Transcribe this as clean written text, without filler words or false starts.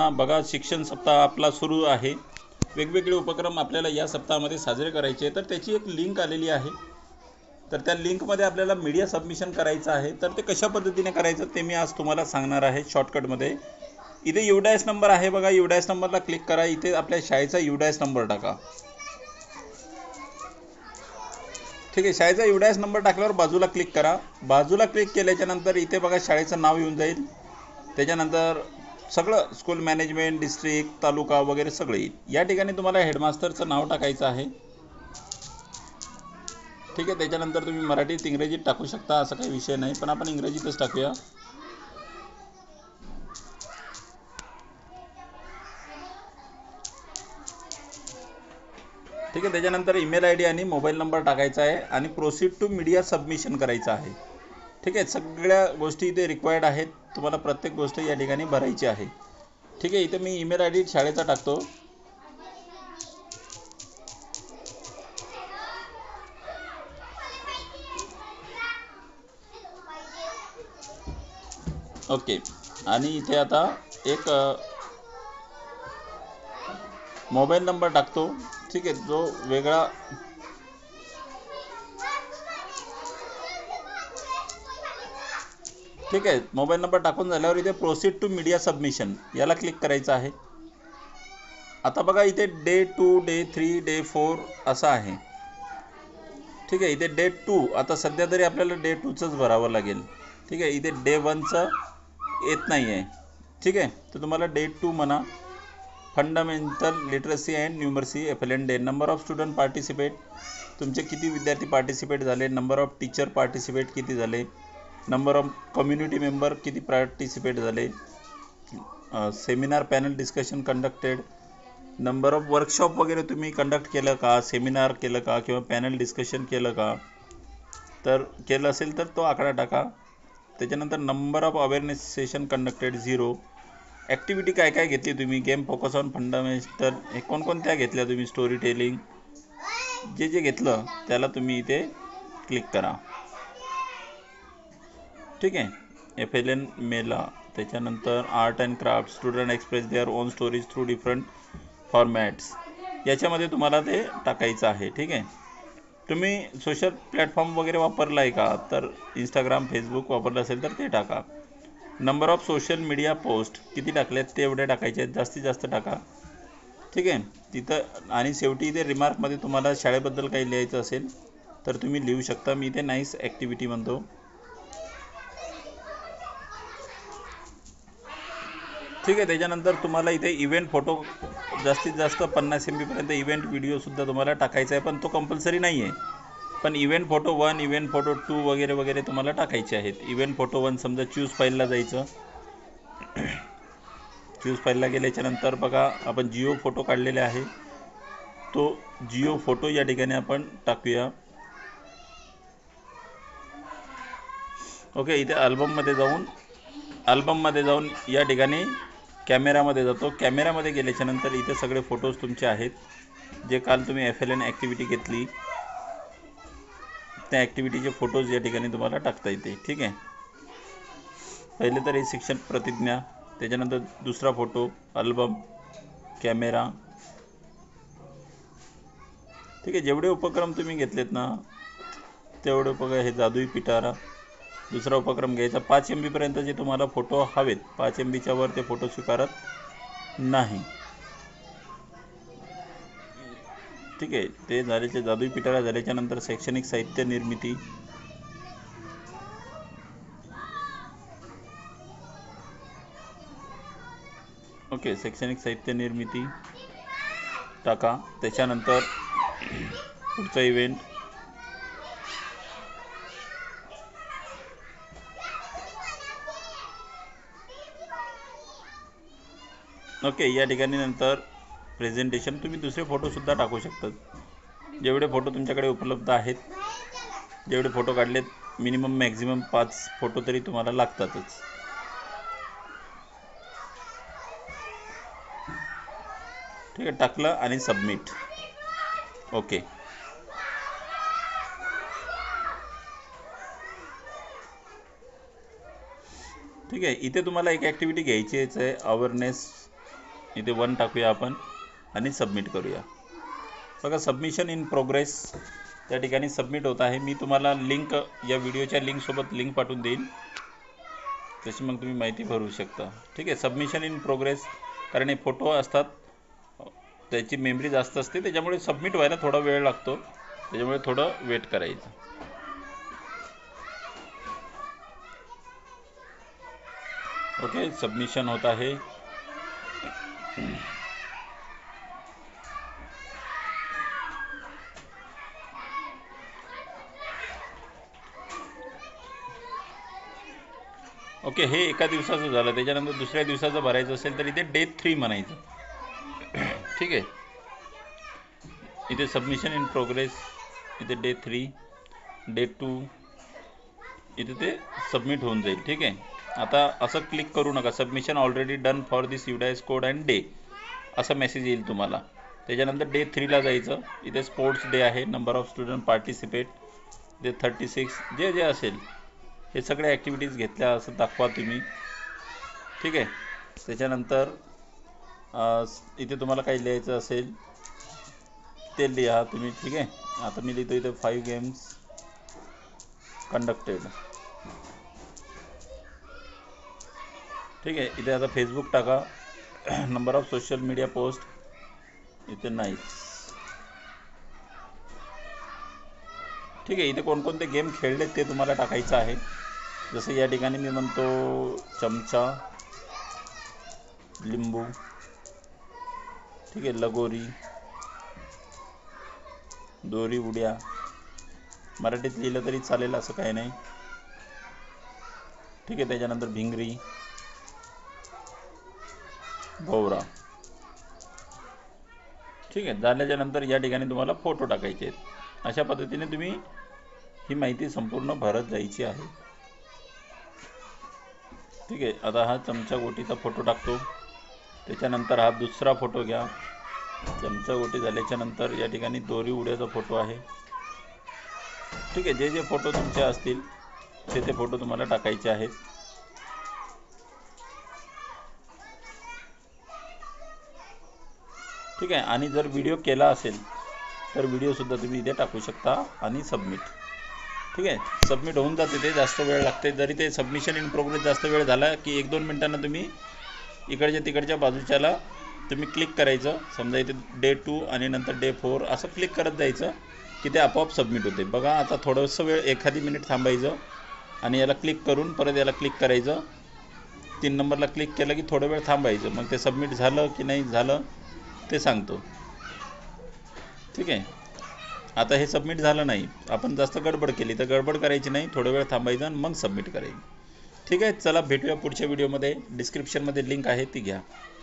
बघा, शिक्षण सप्ताह आपला सुरू आहे. वेगवेगळे उपक्रम आपल्याला या सप्ताहामध्ये साजरे करायचे आहे. तर त्याची एक लिंक आलेली आहे. तर त्या लिंकमध्ये आपल्याला मीडिया सबमिशन करायचं आहे. तर ते कशा पद्धतीने करायचं ते मी आज तुम्हाला सांगणार आहे शॉर्टकटमध्ये. इथे UDAS नंबर आहे बघा, UDAS नंबरला क्लिक करा. इथे आपल्या शाळेचा UDAS नंबर टाका. ठीक आहे, शाळेचा UDAS नंबर टाकल्यावर बाजूला क्लिक करा. बाजूला क्लिक केल्याच्या नंतर इथे बघा शाळेचं नाव येऊन जाईल. त्याच्यानंतर सगळं स्कूल मॅनेजमेंट, डिस्ट्रिक्ट, तालुका वगैरे सगळं येईल. या ठिकाणी तुम्हाला हेडमास्टरचं नाव टाकायचं आहे. ठीक आहे, त्याच्यानंतर तुम्ही मराठीत इंग्रजीत टाकू शकता, असं काही विषय नाही, पण आपण इंग्रजीतच टाकूया. ठीक आहे, त्याच्यानंतर ईमेल ID आणि मोबाईल नंबर टाकायचा आहे आणि प्रोसीड टू मीडिया सबमिशन करायचं आहे. ठीक आहे, सगळ्या गोष्टी इथे रिक्वायर्ड आहेत. तुम्हाला प्रत्येक गोष्ट या ठिकाणी भरायची आहे. ठीक आहे, इथे मी ईमेल ID शाळेचा टाकतो. ओके, आणि इथे आता एक मोबाईल नंबर टाकतो. ठीक आहे, जो वेगळा ठीक आहे, मोबाईल नंबर टाकून झाल्यावर इथे प्रोसीड टू मीडिया सबमिशन याला क्लिक करायचं आहे. आता बघा इथे डे 2, डे 3, डे 4 असं आहे. ठीक आहे, इथे डे 2 आता सध्या तरी आपल्याला डे 2चंच भरावं लागेल. ठीक आहे, इथे डे 1चं येत नाही आहे. ठीक आहे, तर तुम्हाला डे 2 म्हणा. Fundamental literacy and numeracy FLN day. Number of student participate, तुमचे किती विद्यार्थी पार्टिसिपेट झाले. नंबर ऑफ टीचर पार्टिसिपेट किती झाले. नंबर ऑफ कम्युनिटी मेंबर किती पार्टिसिपेट झाले. Seminar panel discussion conducted. Number of workshop वगैरे तुम्ही कंडक्ट केलं का, सेमिनार केलं का किंवा पॅनल डिस्कशन केलं का. तर केलं असेल तर तो आकडा टाका. त्याच्यानंतर number of awareness session conducted 0. Activity काय काय घेतली तुम्ही. गेम, फोकस ऑन फंडामेंटल, हे कोणकोणत्या घेतल्या तुम्ही. स्टोरी टेलिंग, जे जे घेतलं त्याला तुम्ही इथे क्लिक करा. ठीक आहे, FLN मेला. त्याच्यानंतर art and craft, student express their own stories through different formats, याच्यामध्ये तुम्हाला ते टाकायचं आहे. ठीक आहे, तुम्ही सोशल प्लॅटफॉर्म वगैरे वापरला आहे का, तर इंस्टाग्राम, फेसबुक वापरलं असेल तर ते टाका. Number of social media post किती टाकलेत ते एवढे टाकायचे आहेत, जास्तीत जास्त टाका. ठीक आहे, तिथं आणि शेवटी इथे रिमार्कमध्ये तुम्हाला शाळेबद्दल काही लिहायचं असेल तर तुम्ही लिहू शकता. मी इथे नाईस ॲक्टिव्हिटी म्हणतो. ठीक आहे, त्याच्यानंतर तुम्हाला इथे इव्हेंट फोटो जास्तीत जास्त 50 MB पर्यंत इव्हेंट व्हिडिओसुद्धा तुम्हाला टाकायचा आहे, पण तो कंपल्सरी नाही आहे. पण इव्हेंट फोटो 1, इव्हेंट फोटो 2 वगैरे वगैरे तुम्हाला टाकायचे आहेत. इव्हेंट फोटो 1 समजा चूज फाईलला जायचं. चूज फाईलला गेल्याच्यानंतर बघा आपण जिओ फोटो काढलेले आहे, तो जिओ फोटो या ठिकाणी आपण टाकूया. ओके, इथे अल्बममध्ये जाऊन या ठिकाणी कॅमेरामध्ये जातो. कॅमेरामध्ये गेल्याच्यानंतर इथे सगळे फोटोज तुमचे आहेत, जे काल तुम्ही FLN ॲक्टिव्हिटी घेतली त्या ॲक्टिव्हिटीचे फोटोज या ठिकाणी तुम्हाला टाकता येते. ठीक आहे, पहिले तर हे शिक्षण प्रतिज्ञा, त्याच्यानंतर दुसरा फोटो, अल्बम, कॅमेरा. ठीक आहे, जेवढे उपक्रम तुम्ही घेतलेत ना तेवढे बघा. हे जादुई पिटारा दुसरा उपक्रम घ्यायचा. 5 MB पर्यंतचे तुम्हाला फोटो हवेत. 5 MBच्या वर ते फोटो स्वीकारत नाही. ठीक आहे, ते झाल्याचे जादुई पिटारा झाल्याच्या नंतर शैक्षणिक साहित्य निर्मिती. ओके, शैक्षणिक साहित्य निर्मिती टाका. त्याच्यानंतर पुढचा इव्हेंट. ओके, या ठिकाणी नंतर प्रेझेंटेशन. तुम्ही दुसरे फोटोसुद्धा टाकू शकतात, जेवढे फोटो तुमच्याकडे उपलब्ध आहेत. जेवढे फोटो काढलेत, मिनिमम मॅक्झिमम 5 फोटो तरी तुम्हाला लागतातच. ठीक आहे, टाकलं आणि सबमिट. ओके, ठीक आहे. इथे तुम्हाला एक ॲक्टिव्हिटी घ्यायची आहे, अवेअरनेस इथे 1 टाकूया आपण आणि सबमिट करूया. बघा सबमिशन इन प्रोग्रेस त्या ठिकाणी सबमिट होत आहे. मी तुम्हाला लिंक या व्हिडिओच्या लिंकसोबत लिंक पाठवून देईन, तशी मग तुम्ही माहिती भरू शकता. ठीक आहे. सबमिशन इन प्रोग्रेस, कारण हे फोटो असतात, त्याची मेमरी जास्त असते, त्याच्यामुळे सबमिट व्हायला थोडा वेळ लागतो, त्याच्यामुळे थोडं वेट करायचं. ओके, सबमिशन होत आहे. ओके, हे एका दिवसाचं झालं. त्याच्यानंतर दुसऱ्या दिवसाचं भरायचं असेल तर इथे डे 3 म्हणायचं. ठीक आहे. इथे सबमिशन इन प्रोग्रेस, इथे डे 3, डे 2, इथे ते सबमिट होऊन जाईल. ठीक आहे. आता असं क्लिक करू नका. Submission already done for this UDIS code and day असा मेसेज येईल तुम्हाला. त्याच्यानंतर डे 3ला जायचं. इथे स्पोर्ट्स डे आहे, number of student participate, day 36, जे जे असेल हे सगळे ॲक्टिव्हिटीज घेतल्या असं दाखवा तुम्ही. ठीक आहे. त्याच्यानंतर इथे तुम्हाला काही लिहायचं असेल ते लिहा तुम्ही. ठीक आहे. आता मी लिहितो इथे 5 गेम्स कंडक्टेड. ठीक आहे. इथे आता फेसबुक टाका, number of social media post इथे नाही. ठीक आहे. इथे कोणकोणते गेम खेळलेत ते तुम्हाला टाकायचं आहे. जसं या ठिकाणी मी म्हणतो चमचा, लिंबू, ठीक आहे, लगोरी, दोरी उड्या, मराठीत लिहिलं तरी चालेल, असं काही नाही. ठीक आहे. त्याच्यानंतर भिंगरी, भोवरा. ठीक आहे. झाल्याच्या नंतर या ठिकाणी तुम्हाला फोटो टाकायचे आहेत. अशा पद्धतीने तुम्ही ही माहिती संपूर्ण भरत जायची आहे. ठीक आहे. आता हा चमचा गोटीचा फोटो टाकतो. त्याच्यानंतर हा दुसरा फोटो घ्या. चमचा गोटी झाल्याच्या नंतर या ठिकाणी दोरी उड्याचा फोटो आहे. ठीक आहे. जे जे फोटो तुमचे असतील ते फोटो तुम्हाला टाकायचे आहेत. ठीक आहे. आणि जर व्हिडिओ केला असेल तर व्हिडिओसुद्धा तुम्ही इथे टाकू शकता आणि सबमिट. ठीक आहे. सबमिट होऊन जाते, ते जास्त वेळ लागते. जरी ते सबमिशन इन प्रोग्रेस जास्त वेळ झाला की 1-2 मिनिटांना तुम्ही इकडच्या तिकडच्या बाजूच्याला तुम्ही क्लिक करायचं. समजा इथे डे 2 आणि नंतर डे 4 असं क्लिक करत जायचं की ते आपोआप सबमिट होते. बघा आता थोडंसं वेळ, एखादी मिनिट थांबायचं आणि याला क्लिक करून परत याला क्लिक करायचं. 3 नंबरला क्लिक केलं की थोडं वेळ थांबायचं. मग ते सबमिट झालं की नाही झालं ते सांगतो. ठीक आहे. आता हे सबमिट झालं नाही, आपण जास्त गडबड केली तर गडबड करायची नाही, थोडा वेळ थांबायचं आणि मग सबमिट करायचं. ठीक आहे. चला भेटूया पुढच्या व्हिडिओमध्ये. डिस्क्रिप्शनमध्ये लिंक आहे ती घ्या.